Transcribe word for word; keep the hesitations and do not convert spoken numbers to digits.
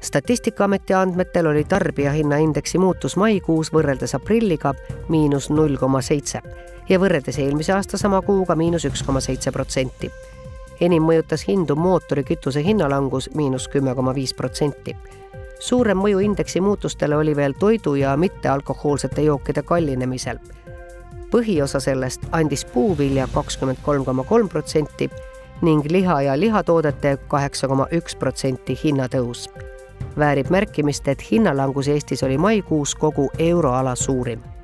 Statistikaameti andmetel oli tarbijahinnaindeksi muutus maikuus võrreldes aprilliga miinus null koma seitse ja võrreldes eelmise aasta sama kuuga miinus üks koma seitse protsenti. Enim mõjutas hindu mootorikütuse hinnalangus miinus kümme koma viis protsenti. Suurem mõju indeksi muutustele oli veel toidu ja mittealkohoolsete jookide kallinemisel. Põhiosa sellest andis puuvilja kakskümmend kolm koma kolm protsenti ning liha ja lihatoodete kaheksa koma üks protsenti hinnatõus. Väärib märkimist, et hinnalangus Eestis oli maikuus kogu euroala suurim.